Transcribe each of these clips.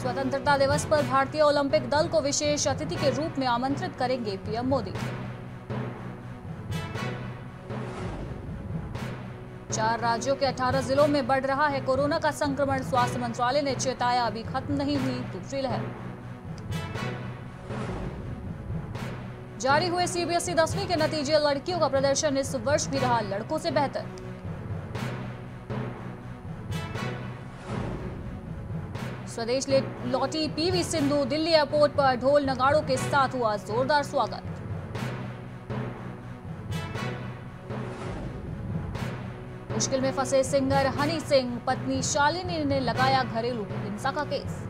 स्वतंत्रता दिवस पर भारतीय ओलंपिक दल को विशेष अतिथि के रूप में आमंत्रित करेंगे पीएम मोदी। 4 राज्यों के 18 जिलों में बढ़ रहा है कोरोना का संक्रमण। स्वास्थ्य मंत्रालय ने चेताया, अभी खत्म नहीं हुई दूसरी लहर। जारी हुए सीबीएसई 10वीं के नतीजे, लड़कियों का प्रदर्शन इस वर्ष भी रहा लड़कों से बेहतर। स्वदेश लौटी पीवी सिंधु, दिल्ली एयरपोर्ट पर ढोल नगाड़ों के साथ हुआ जोरदार स्वागत। मुश्किल में फंसे सिंगर हनी सिंह, पत्नी शालिनी ने लगाया घरेलू हिंसा का केस।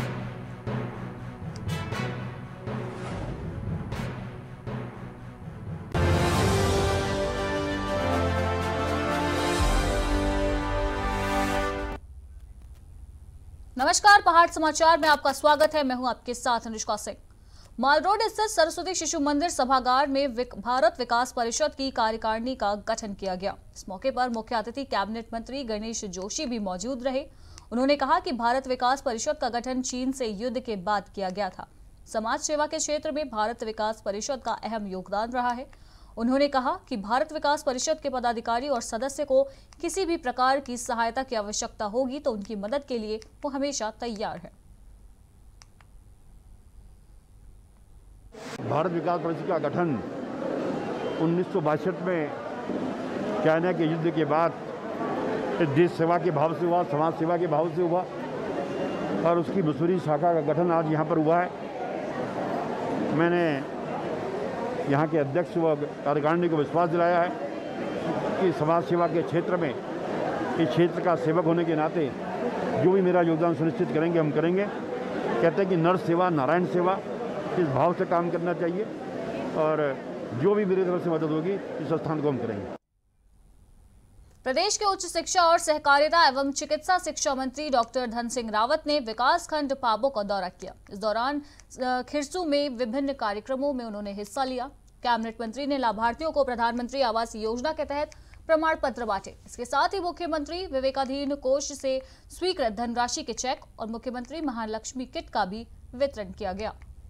नमस्कार, पहाड़ समाचार में आपका स्वागत है। मैं हूं आपके साथ अनुष्का सिंह। माल रोड स्थित सरस्वती शिशु मंदिर सभागार में भारत विकास परिषद की कार्यकारिणी का गठन किया गया। इस मौके पर मुख्य अतिथि कैबिनेट मंत्री गणेश जोशी भी मौजूद रहे। उन्होंने कहा कि भारत विकास परिषद का गठन चीन से युद्ध के बाद किया गया था। समाज सेवा के क्षेत्र में भारत विकास परिषद का अहम योगदान रहा है। उन्होंने कहा कि भारत विकास परिषद के पदाधिकारी और सदस्य को किसी भी प्रकार की सहायता की आवश्यकता होगी तो उनकी मदद के लिए वो हमेशा तैयार है। भारत विकास परिषद का गठन 1962 में चाइना के युद्ध के बाद देश सेवा के भाव से हुआ, समाज सेवा के भाव से हुआ और उसकी मसूरी शाखा का गठन आज यहाँ पर हुआ है। मैंने यहाँ के अध्यक्ष व कार्यकारिणी को विश्वास दिलाया है कि समाज सेवा के क्षेत्र में, इस क्षेत्र का सेवक होने के नाते जो भी मेरा योगदान सुनिश्चित करेंगे हम करेंगे। कहते हैं कि नर सेवा नारायण सेवा, इस भाव से काम करना चाहिए और जो भी मेरी तरफ से मदद होगी इस स्थान को हम करेंगे। प्रदेश के उच्च शिक्षा और सहकारिता एवं चिकित्सा शिक्षा मंत्री डॉक्टर धन सिंह रावत ने विकास खंड पाबो का दौरा किया। इस दौरान खिरसू में विभिन्न कार्यक्रमों में उन्होंने हिस्सा लिया। कैबिनेट मंत्री ने लाभार्थियों को प्रधानमंत्री आवास योजना के तहत प्रमाण पत्र बांटे। इसके साथ ही मुख्यमंत्री विवेकाधीन कोष से स्वीकृत धनराशि के चेक और मुख्यमंत्री महालक्ष्मी किट का भी वितरण किया गया।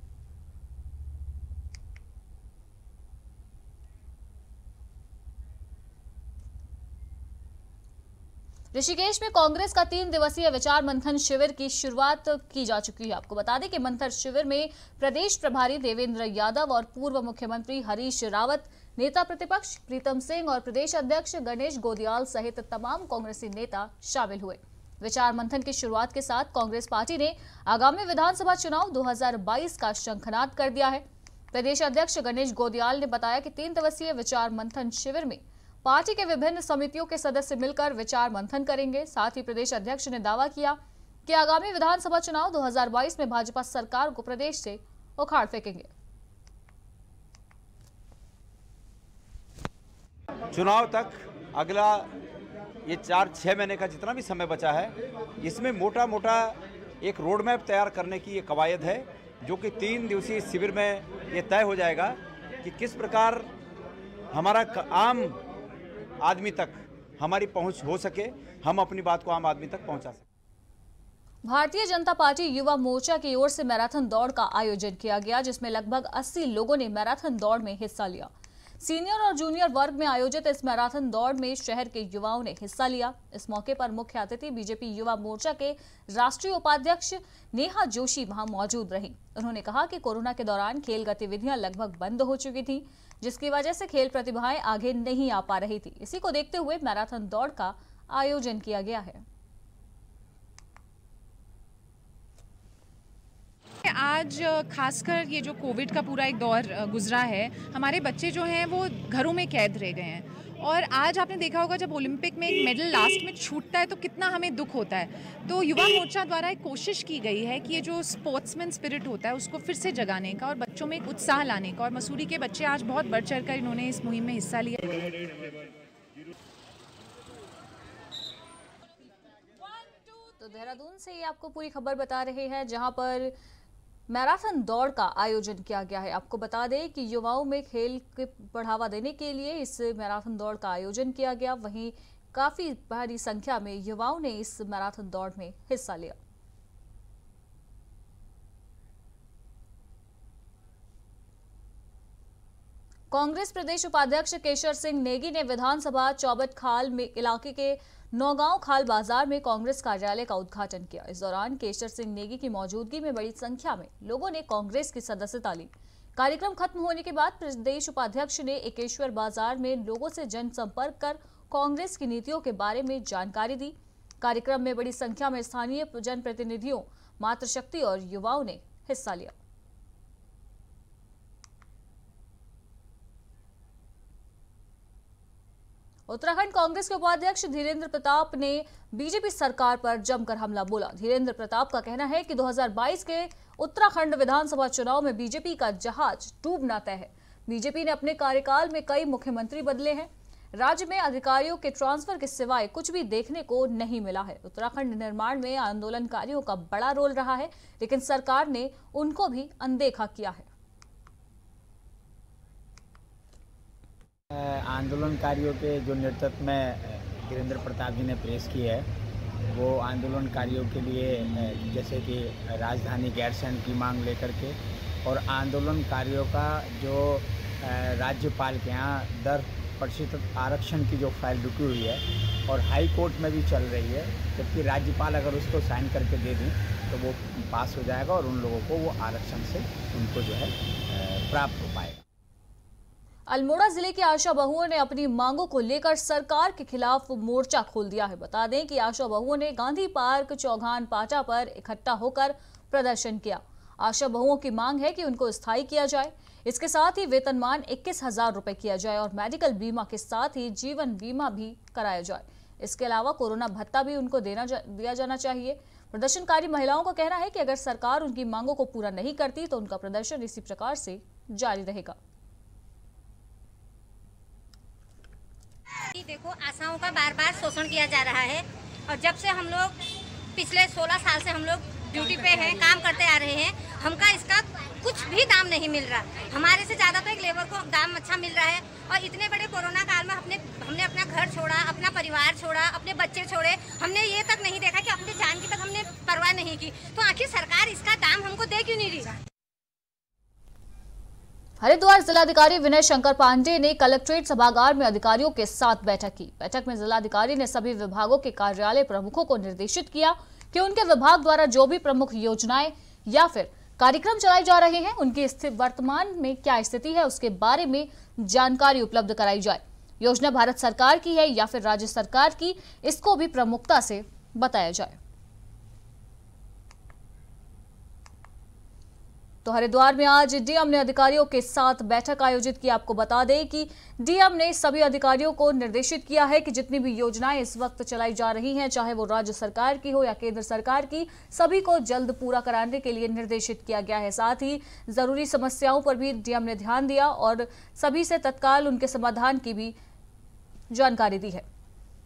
ऋषिकेश में कांग्रेस का 3 दिवसीय विचार मंथन शिविर की शुरुआत की जा चुकी है। आपको बता दें कि मंथन शिविर में प्रदेश प्रभारी देवेंद्र यादव और पूर्व मुख्यमंत्री हरीश रावत, नेता प्रतिपक्ष प्रीतम सिंह और प्रदेश अध्यक्ष गणेश गोदियाल सहित तमाम कांग्रेसी नेता शामिल हुए। विचार मंथन की शुरुआत के साथ कांग्रेस पार्टी ने आगामी विधानसभा चुनाव 2022 का शंखनाद कर दिया है। प्रदेश अध्यक्ष गणेश गोदियाल ने बताया कि 3 दिवसीय विचार मंथन शिविर में पार्टी के विभिन्न समितियों के सदस्य मिलकर विचार मंथन करेंगे। साथ ही प्रदेश अध्यक्ष ने दावा किया कि आगामी विधानसभा चुनाव 2022 में भाजपा सरकार को प्रदेश से उखाड़ फेंकेंगे। चुनाव तक अगला ये 4-6 महीने का जितना भी समय बचा है, इसमें मोटा मोटा एक रोड मैप तैयार करने की ये कवायद है, जो कि 3 दिवसीय शिविर में ये तय हो जाएगा कि किस प्रकार हमारा आम आदमी तक हमारी पहुंच हो सके, हम अपनी बात को आम आदमी तक पहुंचा सकें। भारतीय जनता पार्टी युवा मोर्चा की ओर से मैराथन दौड़ का आयोजन किया गया, जिसमें लगभग 80 लोगों ने मैराथन दौड़ में हिस्सा लिया। सीनियर और जूनियर वर्ग में आयोजित इस मैराथन दौड़ में शहर के युवाओं ने हिस्सा लिया। इस मौके पर मुख्य अतिथि बीजेपी युवा मोर्चा के राष्ट्रीय उपाध्यक्ष नेहा जोशी वहां मौजूद रही। उन्होंने कहा कि कोरोना के दौरान खेल गतिविधियां लगभग बंद हो चुकी थी, जिसकी वजह से खेल प्रतिभाएं आगे नहीं आ पा रही थी। इसी को देखते हुए मैराथन दौड़ का आयोजन किया गया है। आज खासकर ये जो कोविड का पूरा एक दौर गुजरा है, हमारे बच्चे जो हैं वो घरों में कैद रह गए हैं और आज आपने देखा होगा जब ओलंपिक में एक मेडल लास्ट में छूटता है तो कितना हमें दुख होता है। तो युवा मोर्चा द्वारा एक कोशिश की गई है कि ये जो स्पोर्ट्समैन स्पिरिट होता है उसको फिर से जगाने का और बच्चों में एक उत्साह लाने का, और मसूरी के बच्चे आज बहुत बढ़ चढ़ कर इन्होंने इस मुहिम में हिस्सा लिया। तो देहरादून से ये आपको पूरी खबर बता रहे हैं, जहां पर मैराथन दौड़ का आयोजन किया गया है। आपको बता दें कि युवाओं में खेल को बढ़ावा देने के लिए इस मैराथन दौड़ का आयोजन किया गया। वहीं काफी भारी संख्या में युवाओं ने इस मैराथन दौड़ में हिस्सा लिया। कांग्रेस प्रदेश उपाध्यक्ष केशर सिंह नेगी ने विधानसभा चौबट खाल में इलाके के नौगांव खाल बाजार में कांग्रेस कार्यालय का उद्घाटन किया। इस दौरान केशर सिंह नेगी की मौजूदगी में बड़ी संख्या में लोगों ने कांग्रेस की सदस्यता ली। कार्यक्रम खत्म होने के बाद प्रदेश उपाध्यक्ष ने एकेश्वर बाजार में लोगों से जनसंपर्क कर कांग्रेस की नीतियों के बारे में जानकारी दी। कार्यक्रम में बड़ी संख्या में स्थानीय जनप्रतिनिधियों, मातृशक्ति और युवाओं ने हिस्सा लिया। उत्तराखंड कांग्रेस के उपाध्यक्ष धीरेन्द्र प्रताप ने बीजेपी सरकार पर जमकर हमला बोला। धीरेन्द्र प्रताप का कहना है कि 2022 के उत्तराखंड विधानसभा चुनाव में बीजेपी का जहाज डूबना तय है। बीजेपी ने अपने कार्यकाल में कई मुख्यमंत्री बदले हैं। राज्य में अधिकारियों के ट्रांसफर के सिवाय कुछ भी देखने को नहीं मिला है। उत्तराखंड निर्माण में आंदोलनकारियों का बड़ा रोल रहा है, लेकिन सरकार ने उनको भी अनदेखा किया है। आंदोलनकारियों के जो नेतृत्व में धीरेन्द्र प्रताप जी ने प्रेस की है, वो आंदोलनकारियों के लिए जैसे कि राजधानी गैरसैंण की मांग लेकर के और आंदोलनकारियों का जो राज्यपाल के यहाँ 10% आरक्षण की जो फाइल रुकी हुई है और हाई कोर्ट में भी चल रही है, जबकि राज्यपाल अगर उसको साइन करके दे दें तो वो पास हो जाएगा और उन लोगों को वो आरक्षण से उनको जो है प्राप्त हो पाएगा। अल्मोड़ा जिले की आशा बहुओं ने अपनी मांगों को लेकर सरकार के खिलाफ मोर्चा खोल दिया है। बता दें कि आशा बहुओं ने गांधी पार्क चौघान पाटा पर इकट्ठा होकर प्रदर्शन किया। आशा बहुओं की मांग है कि उनको स्थायी किया जाए, इसके साथ ही वेतनमान 21,000 रुपए किया जाए और मेडिकल बीमा के साथ ही जीवन बीमा भी कराया जाए। इसके अलावा कोरोना भत्ता भी उनको दिया जाना चाहिए। प्रदर्शनकारी महिलाओं का कहना है कि अगर सरकार उनकी मांगों को पूरा नहीं करती तो उनका प्रदर्शन इसी प्रकार से जारी रहेगा। देखो, आशाओं का बार बार शोषण किया जा रहा है और जब से हम लोग पिछले 16 साल से हम लोग ड्यूटी पे हैं, काम करते आ रहे हैं, हमका इसका कुछ भी दाम नहीं मिल रहा। हमारे से ज़्यादा तो एक लेबर को दाम अच्छा मिल रहा है और इतने बड़े कोरोना काल में हमने अपना घर छोड़ा, अपना परिवार छोड़ा, अपने बच्चे छोड़े। हमने ये तक नहीं देखा कि अपनी जान की तक हमने परवाह नहीं की। तो आखिर सरकार इसका दाम हमको दे क्यों नहीं रही? हरिद्वार जिलाधिकारी विनय शंकर पांडे ने कलेक्ट्रेट सभागार में अधिकारियों के साथ बैठक की। बैठक में जिलाधिकारी ने सभी विभागों के कार्यालय प्रमुखों को निर्देशित किया कि उनके विभाग द्वारा जो भी प्रमुख योजनाएं या फिर कार्यक्रम चलाए जा रहे हैं, उनकी वर्तमान में क्या स्थिति है, उसके बारे में जानकारी उपलब्ध कराई जाए। योजना भारत सरकार की है या फिर राज्य सरकार की, इसको भी प्रमुखता से बताया जाए। तो हरिद्वार में आज डीएम ने अधिकारियों के साथ बैठक आयोजित की। आपको बता दें कि डीएम ने सभी अधिकारियों को निर्देशित किया है कि जितनी भी योजनाएं इस वक्त चलाई जा रही हैं, चाहे वो राज्य सरकार की हो या केंद्र सरकार की, सभी को जल्द पूरा कराने के लिए निर्देशित किया गया है। साथ ही जरूरी समस्याओं पर भी डीएम ने ध्यान दिया और सभी से तत्काल उनके समाधान की भी जानकारी दी है।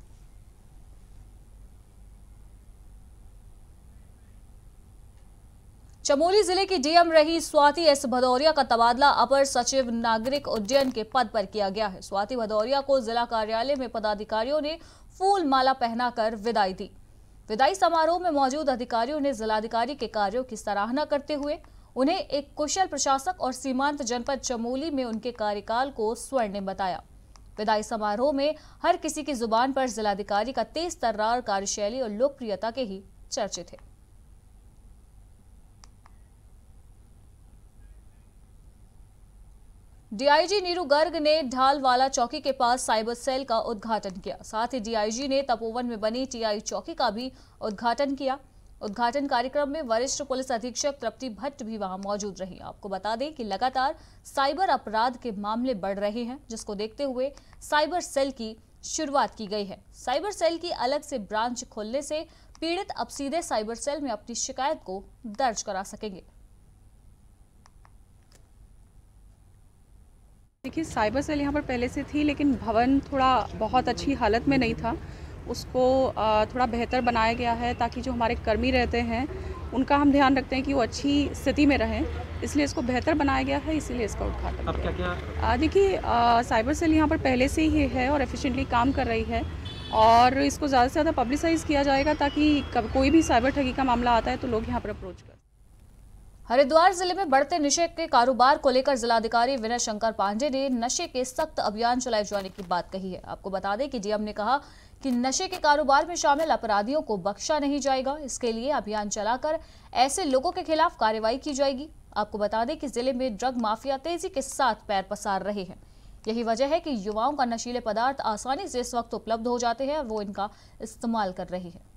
चमोली जिले की डीएम रही स्वाति एस भदौरिया का तबादला अपर सचिव नागरिक उड्डयन के पद पर किया गया है। स्वाति भदौरिया को जिला कार्यालय में पदाधिकारियों ने फूल माला पहनाकर विदाई दी। विदाई समारोह में मौजूद अधिकारियों ने जिलाधिकारी के कार्यों की सराहना करते हुए उन्हें एक कुशल प्रशासक और सीमांत जनपद चमोली में उनके कार्यकाल को स्वर्णिम बताया। विदाई समारोह में हर किसी की जुबान पर जिलाधिकारी का तेज तर्रार कार्यशैली और लोकप्रियता के ही चर्चे थे। डीआईजी नीरू गर्ग ने ढालवाला चौकी के पास साइबर सेल का उद्घाटन किया। साथ ही डीआईजी ने तपोवन में बनी टीआई चौकी का भी उद्घाटन किया। उद्घाटन कार्यक्रम में वरिष्ठ पुलिस अधीक्षक तृप्ति भट्ट भी वहां मौजूद रही। आपको बता दें कि लगातार साइबर अपराध के मामले बढ़ रहे हैं, जिसको देखते हुए साइबर सेल की शुरुआत की गई है। साइबर सेल की अलग से ब्रांच खोलने से पीड़ित अब सीधे साइबर सेल में अपनी शिकायत को दर्ज करा सकेंगे। देखिए, साइबर सेल यहाँ पर पहले से थी, लेकिन भवन थोड़ा बहुत अच्छी हालत में नहीं था। उसको थोड़ा बेहतर बनाया गया है ताकि जो हमारे कर्मी रहते हैं उनका हम ध्यान रखते हैं कि वो अच्छी स्थिति में रहें, इसलिए इसको बेहतर बनाया गया है, इसीलिए इसका उद्घाटन। अब क्या देखिए, साइबर सेल यहाँ पर पहले से ही है और एफिशिएंटली काम कर रही है और इसको ज़्यादा से ज़्यादा पब्लिसाइज किया जाएगा ताकि कोई भी साइबर ठगी का मामला आता है तो लोग यहाँ पर अप्रोच करें। हरिद्वार जिले में बढ़ते नशे के कारोबार को लेकर जिलाधिकारी विनय शंकर पांडे ने नशे के सख्त अभियान चलाए जाने की बात कही है। आपको बता दें कि डीएम ने कहा कि नशे के कारोबार में शामिल अपराधियों को बख्शा नहीं जाएगा। इसके लिए अभियान चलाकर ऐसे लोगों के खिलाफ कार्रवाई की जाएगी। आपको बता दें कि जिले में ड्रग माफिया तेजी के साथ पैर पसार रहे हैं। यही वजह है कि युवाओं का नशीले पदार्थ आसानी से इस वक्त उपलब्ध हो जाते हैं और वो इनका इस्तेमाल कर रहे हैं।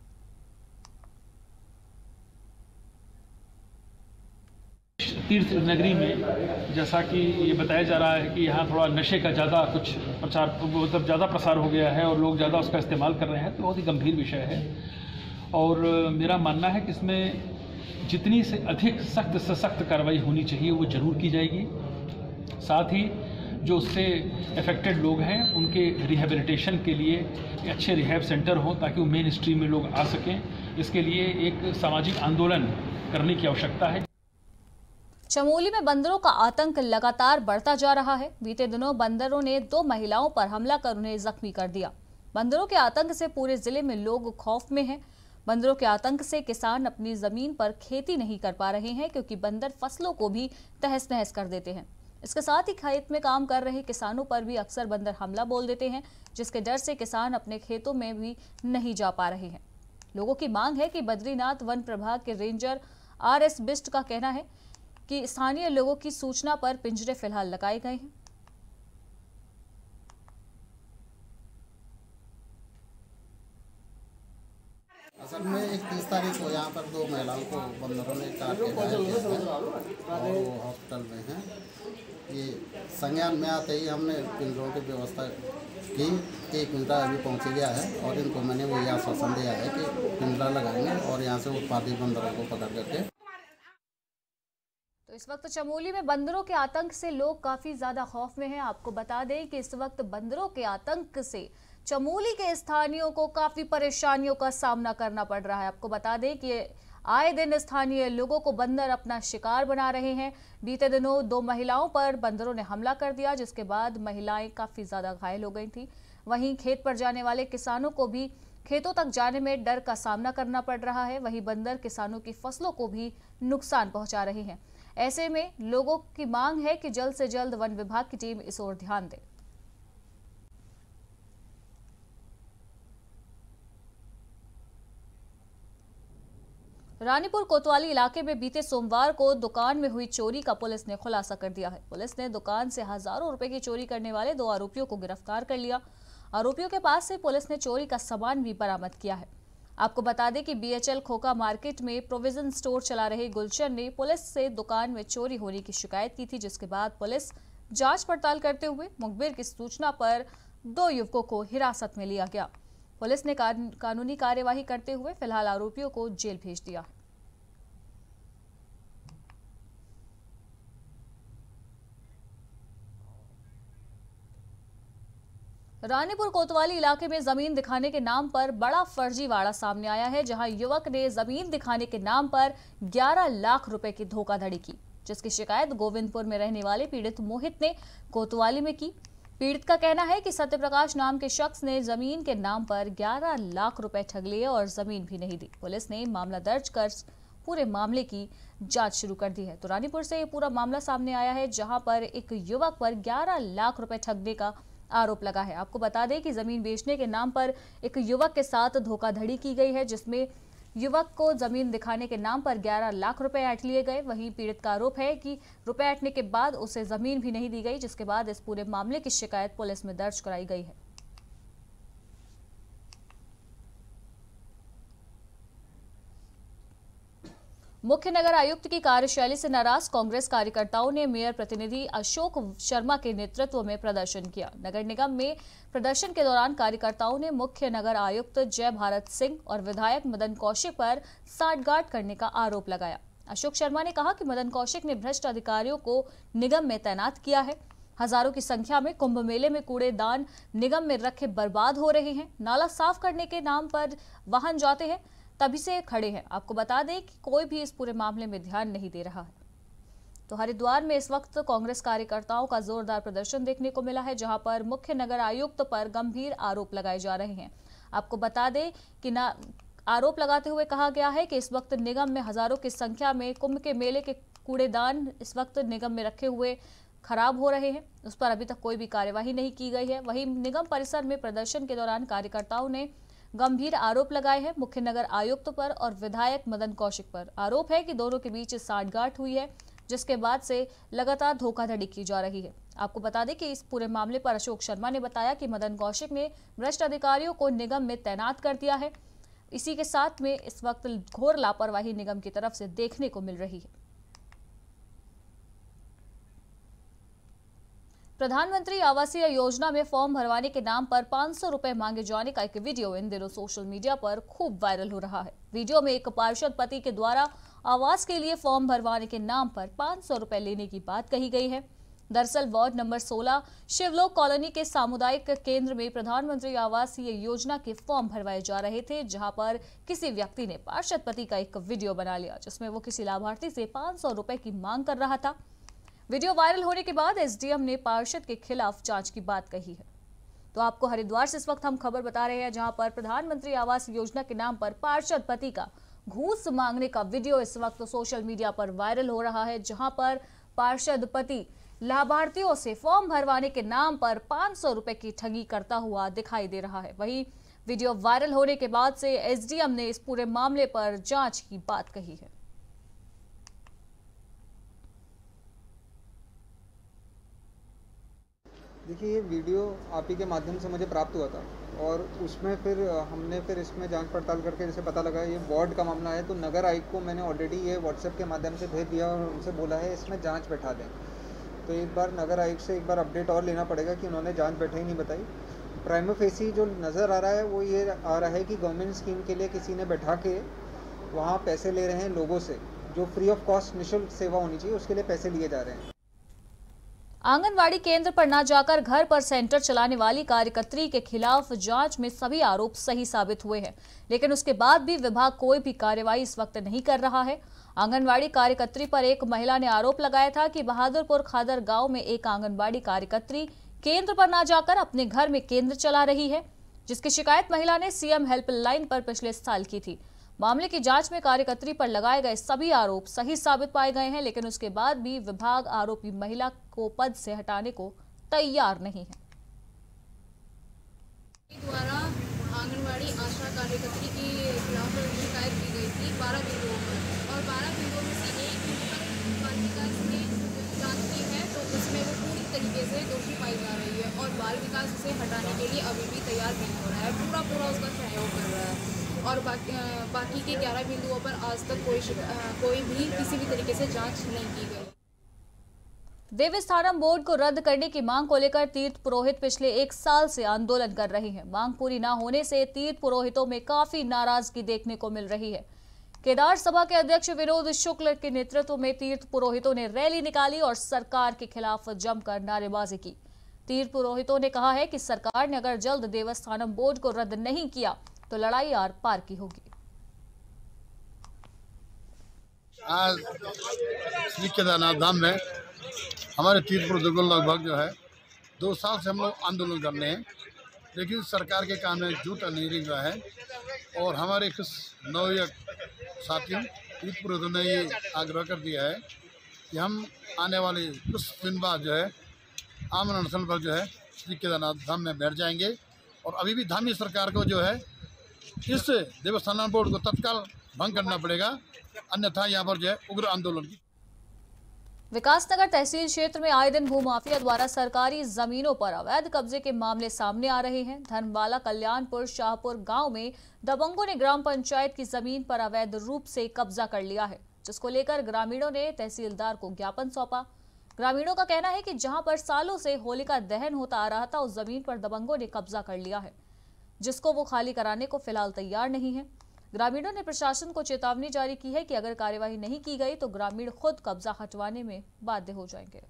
तीर्थ नगरी में जैसा कि ये बताया जा रहा है कि यहाँ थोड़ा नशे का ज़्यादा कुछ प्रचार मतलब ज़्यादा प्रसार हो गया है और लोग ज़्यादा उसका इस्तेमाल कर रहे हैं, तो बहुत ही गंभीर विषय है। और मेरा मानना है कि इसमें जितनी से अधिक सख्त से सख्त कार्रवाई होनी चाहिए वो ज़रूर की जाएगी। साथ ही जो उससे अफेक्टेड लोग हैं उनके रिहेबिलिटेशन के लिए अच्छे रिहैब सेंटर हों ताकि वो मेन स्ट्रीम में लोग आ सकें। इसके लिए एक सामाजिक आंदोलन करने की आवश्यकता है। चमोली में बंदरों का आतंक लगातार बढ़ता जा रहा है। बीते दिनों बंदरों ने 2 महिलाओं पर हमला कर उन्हें जख्मी कर दिया। बंदरों के आतंक से पूरे जिले में लोग खौफ में हैं। बंदरों के आतंक से किसान अपनी जमीन पर खेती नहीं कर पा रहे हैं क्योंकि बंदर फसलों को भी तहस नहस कर देते हैं। इसके साथ ही खेत में काम कर रहे किसानों पर भी अक्सर बंदर हमला बोल देते हैं, जिसके डर से किसान अपने खेतों में भी नहीं जा पा रहे हैं। लोगों की मांग है कि बद्रीनाथ वन प्रभाग के रेंजर RS बिस्ट का कहना है कि स्थानीय लोगों की सूचना पर पिंजरे फिलहाल लगाए गए हैं। असल में 31 तारीख को यहाँ पर 2 महिलाओं को बंदरों ने काट के घायल किया था और वो हॉस्पिटल में हैं। ये संज्ञान में आते ही हमने पिंजरों की व्यवस्था की। 1 पिंजरा अभी पहुँच गया है और इनको मैंने वही आश्वासन दिया है कि पिंजरा लगाएंगे और यहाँ से उत्पादित बंदरों को पकड़ करके। तो इस वक्त चमोली में बंदरों के आतंक से लोग काफी ज्यादा खौफ में हैं। आपको बता दें कि इस वक्त बंदरों के आतंक से चमोली के स्थानीयों को काफी परेशानियों का सामना करना पड़ रहा है। आपको बता दें कि आए दिन स्थानीय लोगों को बंदर अपना शिकार बना रहे हैं। बीते दिनों 2 महिलाओं पर बंदरों ने हमला कर दिया, जिसके बाद महिलाएं काफी ज्यादा घायल हो गई थी। वहीं खेत पर जाने वाले किसानों को भी खेतों तक जाने में डर का सामना करना पड़ रहा है। वहीं बंदर किसानों की फसलों को भी नुकसान पहुंचा रहे हैं। ऐसे में लोगों की मांग है कि जल्द से जल्द वन विभाग की टीम इस ओर ध्यान दे। रानीपुर कोतवाली इलाके में बीते सोमवार को दुकान में हुई चोरी का पुलिस ने खुलासा कर दिया है। पुलिस ने दुकान से हजारों रुपए की चोरी करने वाले 2 आरोपियों को गिरफ्तार कर लिया। आरोपियों के पास से पुलिस ने चोरी का सामान भी बरामद किया है। आपको बता दें कि BHL खोखा मार्केट में प्रोविजन स्टोर चला रहे गुलशन ने पुलिस से दुकान में चोरी होने की शिकायत की थी, जिसके बाद पुलिस जांच पड़ताल करते हुए मुखबिर की सूचना पर 2 युवकों को हिरासत में लिया गया। पुलिस ने कानूनी कार्यवाही करते हुए फिलहाल आरोपियों को जेल भेज दिया। रानीपुर कोतवाली इलाके में जमीन दिखाने के नाम पर बड़ा फर्जीवाड़ा सामने आया है, जहां युवक ने जमीन दिखाने के नाम पर 11 लाख रुपए की धोखाधड़ी की, जिसकी शिकायत गोविंदपुर में रहने वाले पीड़ित मोहित ने कोतवाली में की। पीड़ित का कहना है कि सत्यप्रकाश नाम के शख्स ने जमीन के नाम पर 11 लाख रुपए ठग लिए और जमीन भी नहीं दी। पुलिस ने मामला दर्ज कर पूरे मामले की जांच शुरू कर दी है। तो रानीपुर से ये पूरा मामला सामने आया है, जहां पर एक युवक पर 11 लाख रुपए ठगने का आरोप लगा है। आपको बता दें कि जमीन बेचने के नाम पर एक युवक के साथ धोखाधड़ी की गई है, जिसमें युवक को जमीन दिखाने के नाम पर 11 लाख रुपए ऐंठ लिए गए। वहीं पीड़ित का आरोप है कि रुपए ऐंठने के बाद उसे जमीन भी नहीं दी गई, जिसके बाद इस पूरे मामले की शिकायत पुलिस में दर्ज कराई गई है। मुख्य नगर आयुक्त की कार्यशैली से नाराज कांग्रेस कार्यकर्ताओं ने मेयर प्रतिनिधि अशोक शर्मा के नेतृत्व में प्रदर्शन किया। नगर निगम में प्रदर्शन के दौरान कार्यकर्ताओं ने मुख्य नगर आयुक्त जय भारत सिंह और विधायक मदन कौशिक पर साठगांठ करने का आरोप लगाया। अशोक शर्मा ने कहा कि मदन कौशिक ने भ्रष्ट अधिकारियों को निगम में तैनात किया है। हजारों की संख्या में कुंभ मेले में कूड़ेदान निगम में रखे बर्बाद हो रहे हैं। नाला साफ करने के नाम पर वाहन जाते हैं, तभी से खड़े हैं। आपको बता दें कि कोई भी इस पूरे मामले में ध्यान नहीं दे रहा है। तो हरिद्वार में इस वक्त कांग्रेस कार्यकर्ताओं का जोरदार प्रदर्शन देखने को मिला है, जहां पर मुख्य नगर आयुक्त पर गंभीर आरोप लगाए जा रहे हैं। आपको बता दें कि आरोप लगाते हुए कहा गया है कि इस वक्त निगम में हजारों की संख्या में कुंभ के मेले के कूड़ेदान इस वक्त निगम में रखे हुए खराब हो रहे हैं, उस पर अभी तक कोई भी कार्यवाही नहीं की गई है। वहीं निगम परिसर में प्रदर्शन के दौरान कार्यकर्ताओं ने गंभीर आरोप लगाए हैं मुख्य नगर आयुक्त पर और विधायक मदन कौशिक पर। आरोप है कि दोनों के बीच सांठगांठ हुई है, जिसके बाद से लगातार धोखाधड़ी की जा रही है। आपको बता दें कि इस पूरे मामले पर अशोक शर्मा ने बताया कि मदन कौशिक ने भ्रष्ट अधिकारियों को निगम में तैनात कर दिया है। इसी के साथ में इस वक्त घोर लापरवाही निगम की तरफ से देखने को मिल रही है। प्रधानमंत्री आवासीय योजना में फॉर्म भरवाने के नाम पर 500 रुपए मांगे जाने का एक वीडियो इन दिनों सोशल मीडिया पर खूब वायरल हो रहा है। वीडियो में एक पार्षद पति के द्वारा आवास के लिए फॉर्म भरवाने के नाम पर 500 रुपए लेने की बात कही गई है। दरअसल वार्ड नंबर 16 शिवलोक कॉलोनी के सामुदायिक केंद्र में प्रधानमंत्री आवासीय योजना के फॉर्म भरवाए जा रहे थे, जहां पर किसी व्यक्ति ने पार्षद पति का एक वीडियो बना लिया, जिसमें वो किसी लाभार्थी से 500 रुपए की मांग कर रहा था। वीडियो वायरल होने के बाद एसडीएम ने पार्षद के खिलाफ जांच की बात कही है। तो आपको हरिद्वार से इस वक्त हम खबर बता रहे हैं, जहां पर प्रधानमंत्री आवास योजना के नाम पर पार्षद पति का घूस मांगने का वीडियो इस वक्त सोशल मीडिया पर वायरल हो रहा है, जहां पर पार्षद पति लाभार्थियों से फॉर्म भरवाने के नाम पर 500 रुपए की ठगी करता हुआ दिखाई दे रहा है। वहीं वीडियो वायरल होने के बाद से एसडीएम ने इस पूरे मामले पर जांच की बात कही है। देखिए, ये वीडियो आप ही के माध्यम से मुझे प्राप्त हुआ था और उसमें फिर हमने इसमें जांच पड़ताल करके जैसे पता लगा ये वार्ड का मामला है, तो नगर आयुक्त को मैंने ऑलरेडी ये व्हाट्सएप के माध्यम से भेज दिया और उनसे बोला है इसमें जांच बैठा दें। तो एक बार नगर आयुक्त से एक बार अपडेट और लेना पड़ेगा कि उन्होंने जांच बैठा ही नहीं बताई। प्राइमा फेसी जो नज़र आ रहा है वो ये आ रहा है कि गवर्नमेंट स्कीम के लिए किसी ने बैठा के वहाँ पैसे ले रहे हैं लोगों से, जो फ्री ऑफ कॉस्ट निःशुल्क सेवा होनी चाहिए उसके लिए पैसे लिए जा रहे हैं। आंगनवाड़ी केंद्र पर न जाकर घर पर सेंटर चलाने वाली कार्यकर्त्री के खिलाफ जांच में सभी आरोप सही साबित हुए हैं, लेकिन उसके बाद भी विभाग कोई भी कार्रवाई इस वक्त नहीं कर रहा है। आंगनवाड़ी कार्यकर्त्री पर एक महिला ने आरोप लगाया था कि बहादुरपुर खादर गांव में एक आंगनवाड़ी कार्यकर्त्री केंद्र पर न जाकर अपने घर में केंद्र चला रही है, जिसकी शिकायत महिला ने सीएम हेल्पलाइन पर पिछले साल की थी। मामले की जांच में कार्यकर्त्री पर लगाए गए सभी आरोप सही साबित पाए गए हैं, लेकिन उसके बाद भी विभाग आरोपी महिला को पद से हटाने को तैयार नहीं है। द्वारा आंगनवाड़ी आशा कार्यकर्त्री की खिलाफ शिकायत की गई थी 12 बिंदुओं पर, और 12 बिंदुओं में से एक बिंदु पर बाल विकास ने जांच की है, तो उसमें वो पूरी तरीके से दोषी पाई जा रही है और बाल विकास उसे हटाने के लिए अभी भी तैयार नहीं हो रहा है, पूरा उसका सहयोग कर रहा है। और बाकी के 11 बिंदुओं पर आज तक कोई भी किसी भी तरीके से जांच नहीं की गई। देवस्थानम बोर्ड को रद्द करने की मांग को लेकर तीर्थ पुरोहित पिछले 1 साल से आंदोलन कर रहे हैं। मांग पूरी न होने से तीर्थ पुरोहितों में काफी नाराजगी देखने को मिल रही है। केदार सभा के अध्यक्ष विनोद शुक्ल के नेतृत्व में तीर्थ पुरोहितों ने रैली निकाली और सरकार के खिलाफ जमकर नारेबाजी की। तीर्थ पुरोहितों ने कहा है कि सरकार ने अगर जल्द देवस्थानम बोर्ड को रद्द नहीं किया तो लड़ाई आर पार की होगी। आज श्री केदारनाथ धाम में हमारे तीर्थ पुरोहितों लगभग जो है 2 साल से हम लोग आंदोलन कर रहे हैं, लेकिन सरकार के काम में जूता नहीं रिंग रहा है। और हमारे कुछ नवयुवक साथियों तीर्थ पुरोहितों ने ये आग्रह कर दिया है कि हम आने वाले कुछ दिन बाद जो है आमरण अनशन पर जो है श्री केदारनाथ धाम में बैठ जाएंगे। और अभी भी धामी सरकार को जो है इस देवस्थानम बोर्ड को तत्काल भंग करना पड़ेगा, अन्यथा यहाँ पर जो है उग्र आंदोलन की। विकासनगर तहसील क्षेत्र में आए दिन भूमाफिया द्वारा सरकारी जमीनों पर अवैध कब्जे के मामले सामने आ रहे हैं। धर्मवाला कल्याणपुर शाहपुर गांव में दबंगों ने ग्राम पंचायत की जमीन पर अवैध रूप से कब्जा कर लिया है, जिसको लेकर ग्रामीणों ने तहसीलदार को ज्ञापन सौंपा। ग्रामीणों का कहना है कि जहां पर सालों से होलिका दहन होता आ रहा था, उस जमीन पर दबंगों ने कब्जा कर लिया है, जिसको वो खाली कराने को फिलहाल तैयार नहीं है। ग्रामीणों ने प्रशासन को चेतावनी जारी की है कि अगर कार्यवाही नहीं की गई तो ग्रामीण खुद कब्जा हटवाने में बाध्य हो जाएंगे।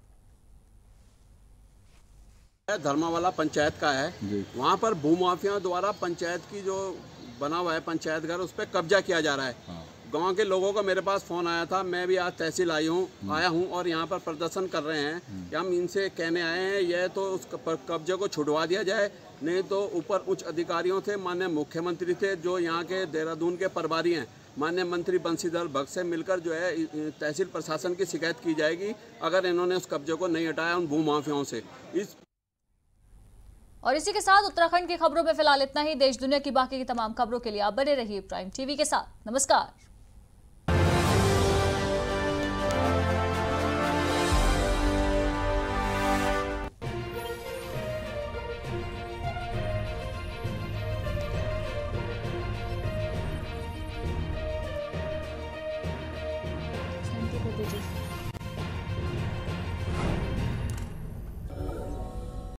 धर्मावाला पंचायत का है, वहाँ पर भूमाफिया द्वारा पंचायत की जो बना हुआ है पंचायत घर, उस पर कब्जा किया जा रहा है। गांव के लोगों का मेरे पास फोन आया था, मैं भी आज तहसील आया हूँ और यहाँ पर प्रदर्शन कर रहे हैं कि हम इनसे कहने आए हैं यह तो उस कब्जे को छुड़वा दिया जाए, नहीं तो ऊपर उच्च अधिकारियों थे, माननीय मुख्यमंत्री थे, जो यहाँ के देहरादून के प्रभारी हैं, माननीय मंत्री बंशीधर भगत से मिलकर जो है तहसील प्रशासन की शिकायत की जाएगी अगर इन्होंने उस कब्जे को नहीं हटाया उन भूमाफियाओं से। और इसी के साथ उत्तराखंड की खबरों में फिलहाल इतना ही। देश दुनिया की बाकी की तमाम खबरों के लिए आप बने रहिए प्राइम टीवी के साथ। नमस्कार।